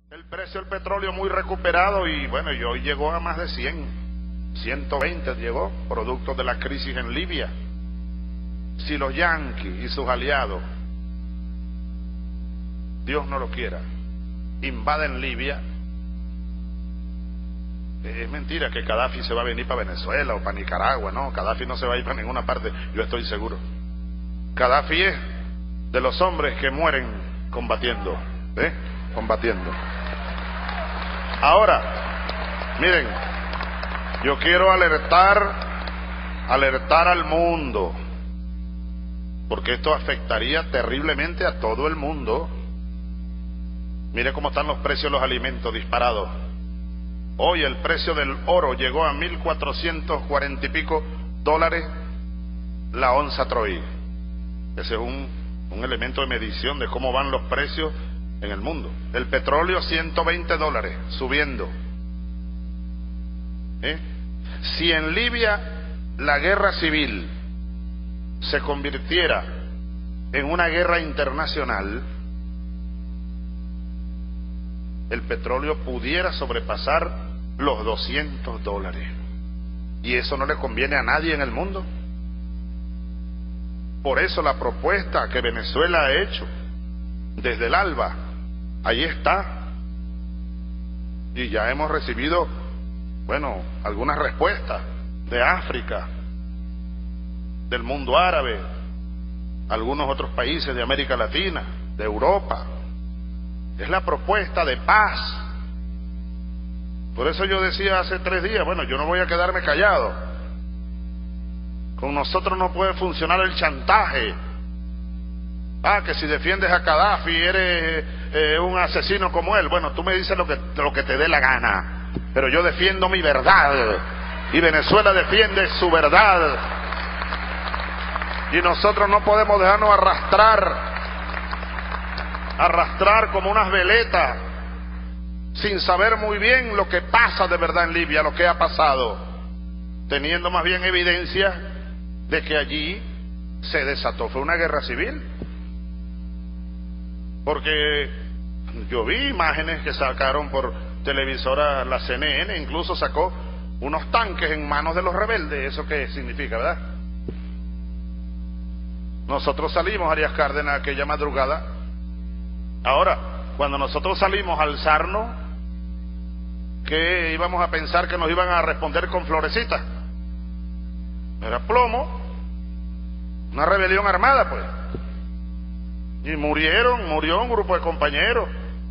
El precio del petróleo muy recuperado y bueno, y hoy llegó a más de 120 llegó, producto de la crisis en Libia. Si los yanquis y sus aliados, Dios no lo quiera, invaden Libia, es mentira que Gaddafi se va a venir para Venezuela o para Nicaragua, no, Gaddafi no se va a ir para ninguna parte, yo estoy seguro. Gaddafi es de los hombres que mueren combatiendo, combatiendo. Ahora, miren, yo quiero alertar al mundo, porque esto afectaría terriblemente a todo el mundo. Mire cómo están los precios de los alimentos disparados. Hoy el precio del oro llegó a 1.440 y pico dólares la onza troy. Ese es un elemento de medición de cómo van los precios en el mundo. El petróleo 120 dólares, subiendo. Si en Libia la guerra civil se convirtiera en una guerra internacional, el petróleo pudiera sobrepasar los 200 dólares. Y eso no le conviene a nadie en el mundo. Por eso la propuesta que Venezuela ha hecho desde el ALBA, ahí está. Y ya hemos recibido, bueno, algunas respuestas de África, del mundo árabe, algunos otros países de América Latina, de Europa. Es la propuesta de paz. Por eso yo decía hace 3 días, bueno, yo no voy a quedarme callado. Con nosotros no puede funcionar el chantaje. Que si defiendes a Gaddafi eres un asesino como él. Bueno, tú me dices lo que te dé la gana, pero yo defiendo mi verdad y Venezuela defiende su verdad, y nosotros no podemos dejarnos arrastrar como unas veletas sin saber muy bien lo que pasa de verdad en Libia, lo que ha pasado, teniendo más bien evidencia de que allí se desató, fue una guerra civil. Porque yo vi imágenes que sacaron por televisora la CNN, incluso sacó unos tanques en manos de los rebeldes. ¿Eso qué significa, verdad? Nosotros salimos, Arias Cárdenas, aquella madrugada. Ahora, cuando nosotros salimos a alzarnos, ¿qué íbamos a pensar que nos iban a responder con florecitas? Era plomo, una rebelión armada, pues. Y murió un grupo de compañeros.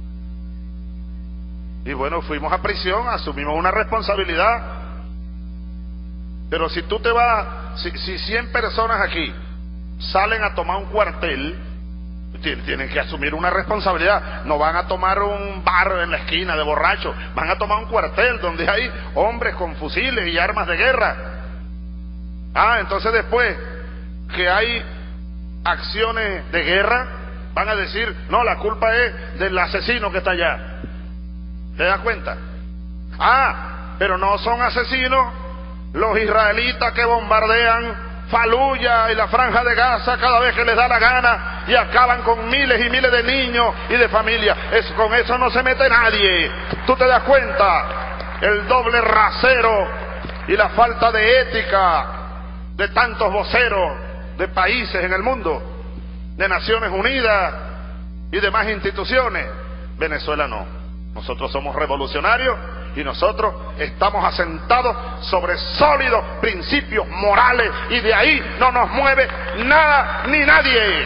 Y bueno, fuimos a prisión, asumimos una responsabilidad. Pero si tú te vas, si 100 personas aquí salen a tomar un cuartel, tienen que asumir una responsabilidad. No van a tomar un bar en la esquina de borrachos, van a tomar un cuartel donde hay hombres con fusiles y armas de guerra. Entonces después que hay acciones de guerra, van a decir, no, la culpa es del asesino que está allá. ¿Te das cuenta? Pero no son asesinos los israelitas que bombardean Faluya y la Franja de Gaza cada vez que les da la gana y acaban con miles y miles de niños y de familias. Con eso no se mete nadie. ¿Tú te das cuenta? El doble rasero y la falta de ética de tantos voceros de países en el mundo, de Naciones Unidas y demás instituciones. Venezuela no. Nosotros somos revolucionarios y nosotros estamos asentados sobre sólidos principios morales, y de ahí no nos mueve nada ni nadie.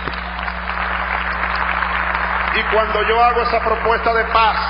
Y cuando yo hago esa propuesta de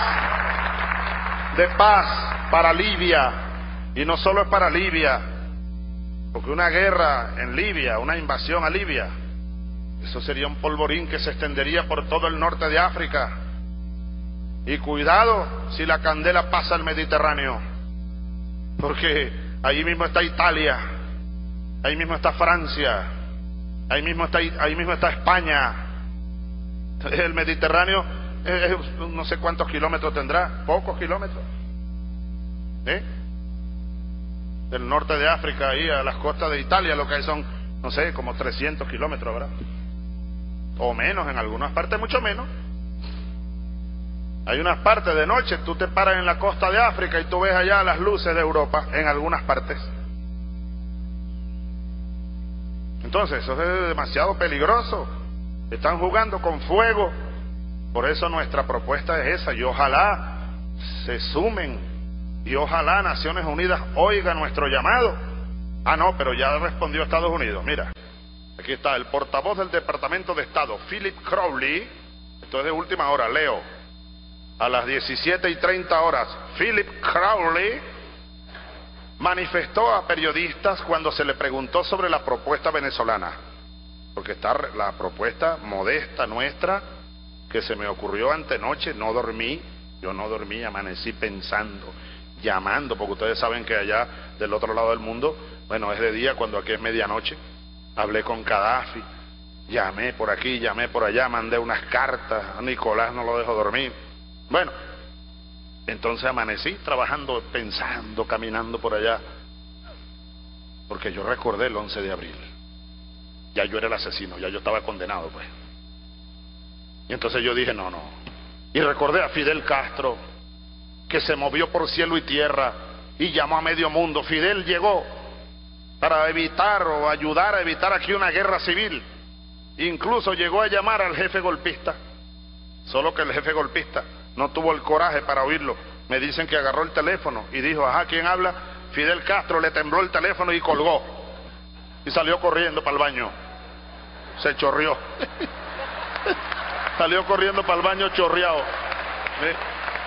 paz para Libia, y no solo es para Libia, porque una guerra en Libia, una invasión a Libia, eso sería un polvorín que se extendería por todo el norte de África. Y cuidado si la candela pasa al Mediterráneo, porque ahí mismo está Italia, ahí mismo está Francia, ahí mismo está España. El Mediterráneo no sé cuántos kilómetros tendrá, pocos kilómetros, del norte de África ahí a las costas de Italia, lo que hay son, no sé, como 300 kilómetros, ¿verdad? O menos, en algunas partes mucho menos. Hay unas partes de noche, tú te paras en la costa de África y tú ves allá las luces de Europa en algunas partes. Entonces, eso es demasiado peligroso. Están jugando con fuego. Por eso nuestra propuesta es esa, y ojalá se sumen, y ojalá Naciones Unidas oiga nuestro llamado. Ah, no, pero ya respondió Estados Unidos. Mira, aquí está el portavoz del Departamento de Estado, Philip Crowley. Esto es de última hora, leo. A las 17:30 Philip Crowley manifestó a periodistas cuando se le preguntó sobre la propuesta venezolana, porque está la propuesta modesta nuestra que se me ocurrió antenoche. No dormí, yo no dormí, amanecí pensando, llamando, porque ustedes saben que allá del otro lado del mundo, bueno, es de día cuando aquí es medianoche. Hablé con Gaddafi, llamé por aquí, llamé por allá, mandé unas cartas, a Nicolás no lo dejo dormir. Bueno, entonces amanecí trabajando, pensando, caminando por allá, porque yo recordé el 11 de abril. Ya yo era el asesino, ya yo estaba condenado, pues. Y entonces yo dije, no. Y recordé a Fidel Castro, que se movió por cielo y tierra y llamó a medio mundo. Fidel llegó para evitar o ayudar a evitar aquí una guerra civil. Incluso llegó a llamar al jefe golpista, solo que el jefe golpista no tuvo el coraje para oírlo. Me dicen que agarró el teléfono y dijo, ajá, ¿quién habla? Fidel Castro. Le tembló el teléfono y colgó. Y salió corriendo para el baño. Se chorrió. Salió corriendo para el baño chorreado. ¿Sí?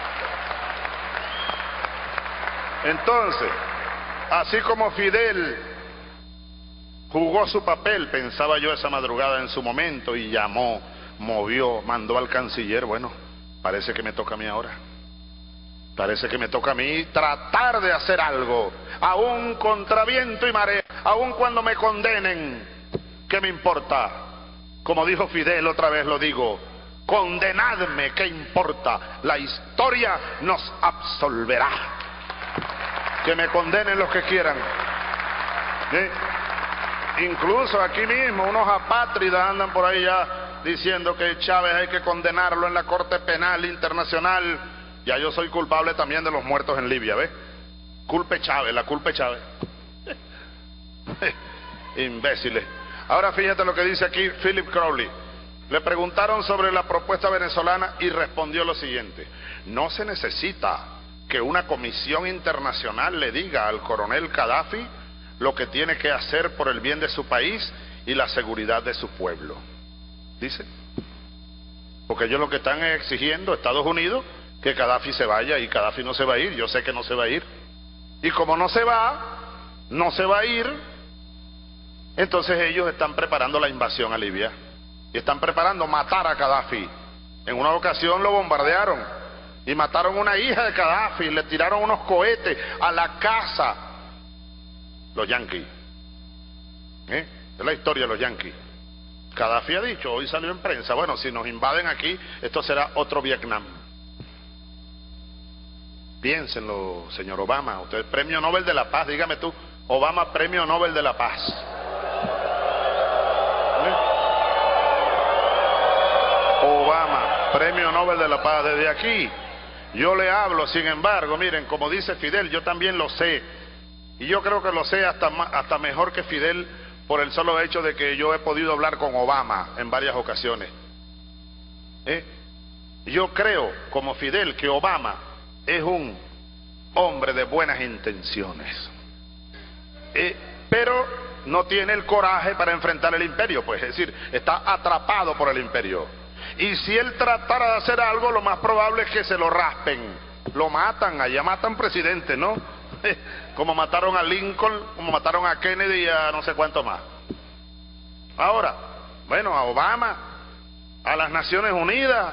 Entonces, así como Fidel jugó su papel, pensaba yo esa madrugada en su momento, y llamó, movió, mandó al canciller, bueno, parece que me toca a mí ahora. Parece que me toca a mí tratar de hacer algo, aún contra viento y marea, aún cuando me condenen. ¿Qué me importa? Como dijo Fidel, otra vez lo digo, condenadme, ¿qué importa? La historia nos absolverá. Que me condenen los que quieran. ¿Sí? Incluso aquí mismo unos apátridas andan por ahí ya diciendo que Chávez hay que condenarlo en la Corte Penal Internacional. Ya yo soy culpable también de los muertos en Libia, ¿ves? Culpe Chávez, la culpe Chávez. Imbéciles. Ahora fíjate lo que dice aquí Philip Crowley. Le preguntaron sobre la propuesta venezolana y respondió lo siguiente: no se necesita que una comisión internacional le diga al coronel Gaddafi lo que tiene que hacer por el bien de su país y la seguridad de su pueblo. Dice, porque ellos lo que están exigiendo, Estados Unidos, que Gaddafi se vaya, y Gaddafi no se va a ir. Yo sé que no se va a ir, y como no se va a ir, entonces ellos están preparando la invasión a Libia y están preparando matar a Gaddafi. En una ocasión lo bombardearon y mataron a una hija de Gaddafi, le tiraron unos cohetes a la casa, los yanquis. Es la historia de los yanquis. Gaddafi ha dicho, hoy salió en prensa, bueno, si nos invaden aquí, esto será otro Vietnam. Piénsenlo, señor Obama, usted es premio Nobel de la Paz, dígame tú, Obama premio Nobel de la Paz. Obama, premio Nobel de la Paz. Desde aquí yo le hablo, sin embargo, miren, como dice Fidel, yo también lo sé, y yo creo que lo sé hasta mejor que Fidel, por el solo hecho de que yo he podido hablar con Obama en varias ocasiones. Yo creo, como Fidel, que Obama es un hombre de buenas intenciones, pero no tiene el coraje para enfrentar el imperio, pues, es decir, está atrapado por el imperio. Y si él tratara de hacer algo, lo más probable es que se lo raspen, lo matan, allá matan presidentes, ¿no? Como mataron a Lincoln, como mataron a Kennedy y a no sé cuánto más. Ahora, bueno, a Obama, a las Naciones Unidas,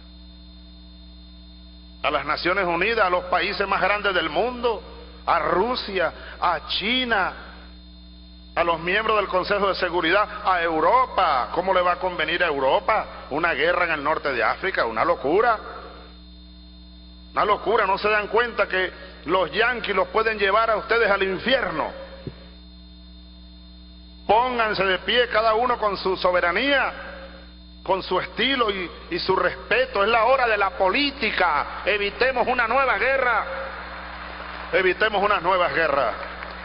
a los países más grandes del mundo, a Rusia, a China, a los miembros del Consejo de Seguridad, a Europa. ¿Cómo le va a convenir a Europa una guerra en el norte de África? Una locura. Una locura. ¿No se dan cuenta que los yanquis los pueden llevar a ustedes al infierno? Pónganse de pie cada uno con su soberanía con su estilo y su respeto. Es la hora de la política. Evitemos una nueva guerra. Evitemos unas nuevas guerras.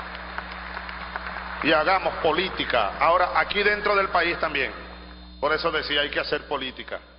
Y hagamos política. Ahora, aquí dentro del país también. Por eso decía, hay que hacer política.